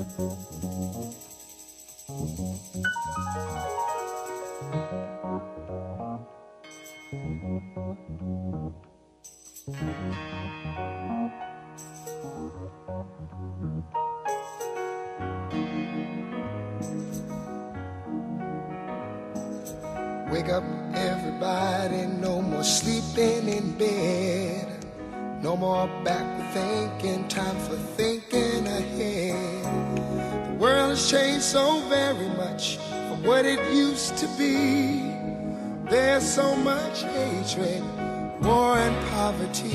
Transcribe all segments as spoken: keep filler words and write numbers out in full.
Wake up, everybody, no more sleeping in bed. No more backward thinking, time for thinking ahead. The world has changed so very much from what it used to be. There's so much hatred, war and poverty.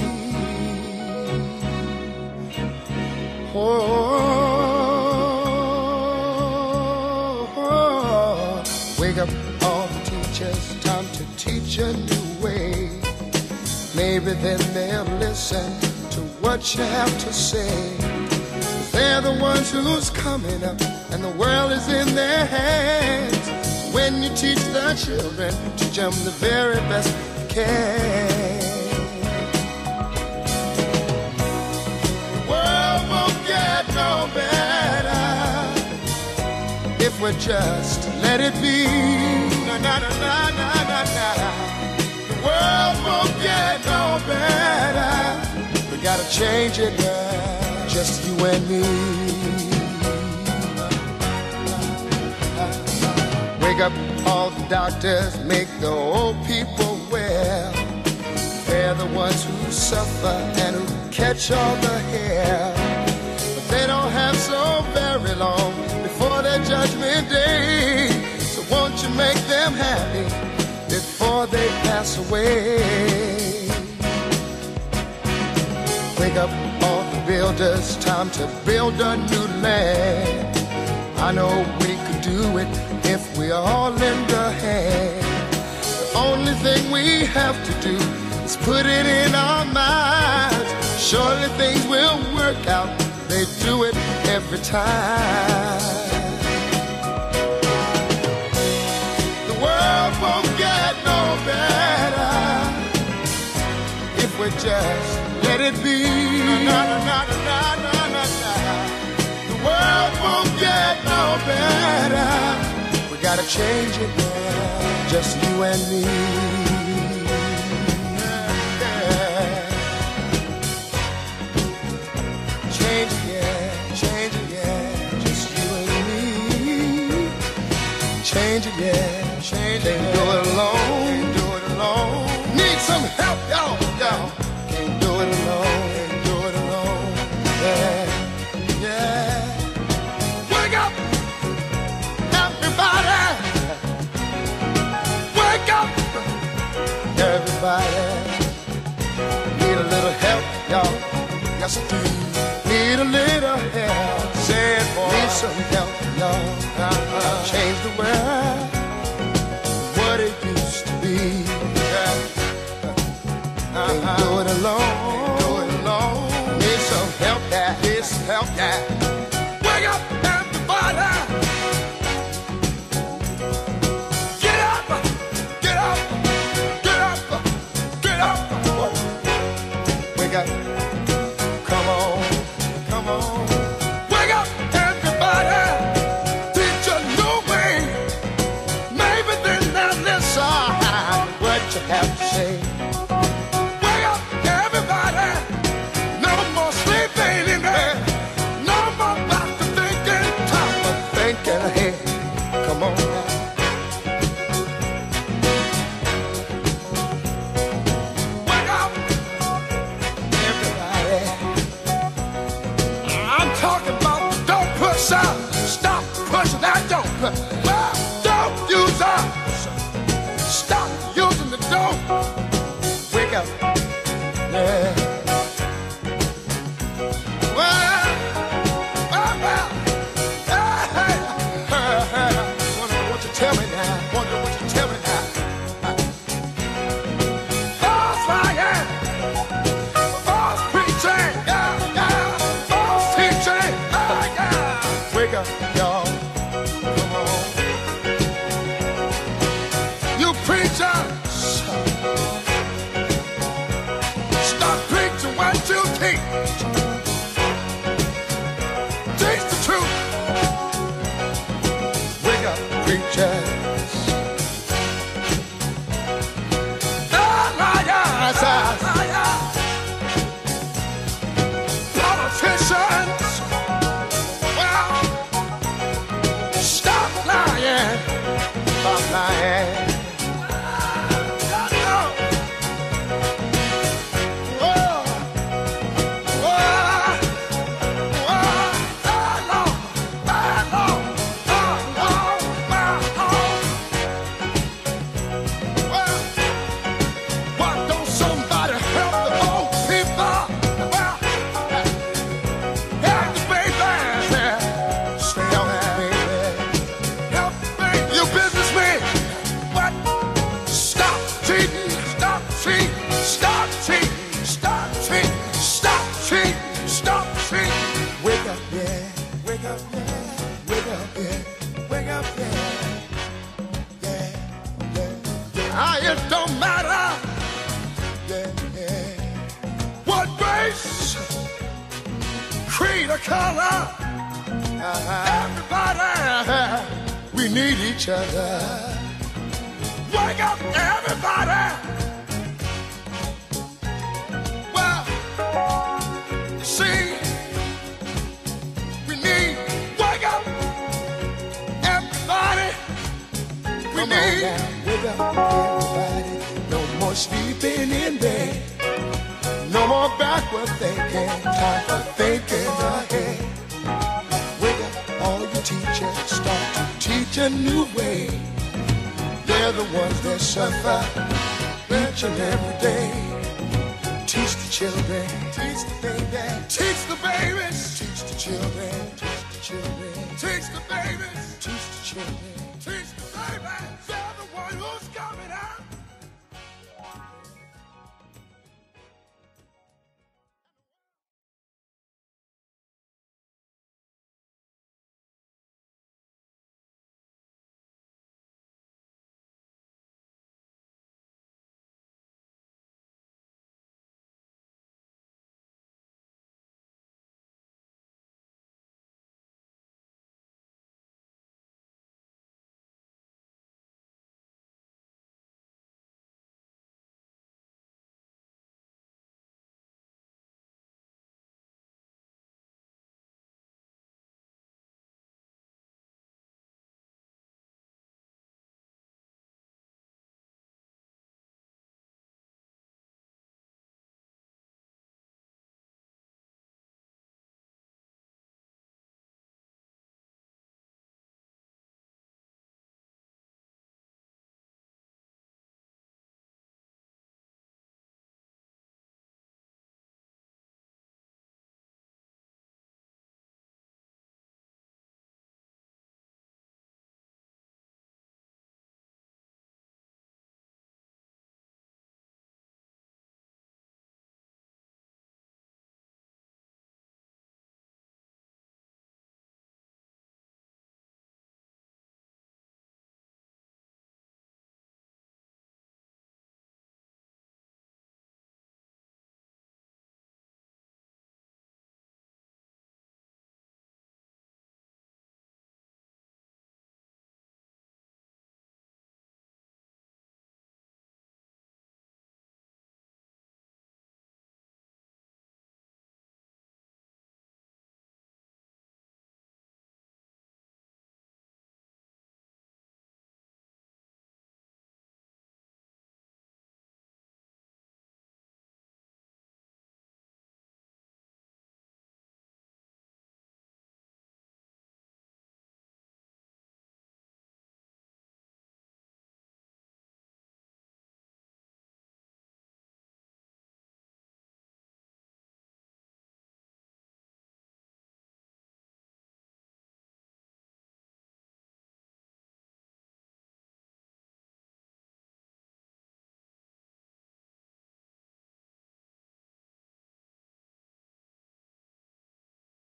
Oh, oh, wake up all the teachers, time to teach a new way. Maybe then they'll listen to what you have to say. They're the ones who's coming up, and the world is in their hands. When you teach the children, teach them the very best you can. The world won't get no better if we just let it be. Na na na na na na na. The world won't get no better. We gotta change it now, just you and me. Wake up all the doctors, make the old people well. They're the ones who suffer and who catch all the hair. But they don't have so very long before their judgment day. So won't you make them happy before they pass away? Wake up all the builders, time to build a new land. I know we could do it if we all lend a hand. The only thing we have to do is put it in our minds. Surely things will work out, they do it every time. The world won't get no better if we just let it be. Na, na, na, na, na, na, na. The world won't get no better. We gotta change it now, just you and me. Yeah. Change it, yeah, change it, yeah, just you and me. Change it, yeah, change it. Can't do it alone, can't do it alone. Need some help, y'all, y'all. Can't do it alone, can't do it alone. Yeah, yeah. Wake up, everybody. Wake up, everybody. Need a little help, y'all. Yes, I do. Need a little help. Say it, boy. Need some help, y'all. Uh-huh. Change the world, what it used to be. Yeah. Uh-huh. Can't do it alone. Can't do it alone. Need some help, yeah. Need some help, yeah. Wake up, everybody. Get up, get up, get up, get up. Wake up, come on, come on. Wake up, everybody. Teach a new way. Maybe then they'll listen what you have to say. Wake up, everybody. No more sleeping in bed. No more back to thinking. Time for thinking ahead. Come on now. Wake up, everybody. I'm talking about don't push up. Stop pushing that don't push. Well, don't use up. Stop using the dope. Wake up. Yeah. Well, well, well. Hey, hey, hey, hey. Wonder what you tell me now. Wonder what you tell me now. False lying. False preaching. Yeah, yeah. False teaching. Yeah, yeah. Wake up, y'all. Come on. You preachers. Stop preaching what you teach. Teach the truth. creed or color. Uh-huh. Everybody, we need each other. Wake up, everybody. Well, you see, we need, wake up, everybody. We Come need. On now, wake up, everybody. No more sleeping in bed. No more backward thinking. Time for thinking ahead. Wake up, all you teachers, start to teach a new way. They're the ones that suffer each and every day. Teach the children, teach the babies, teach the babies.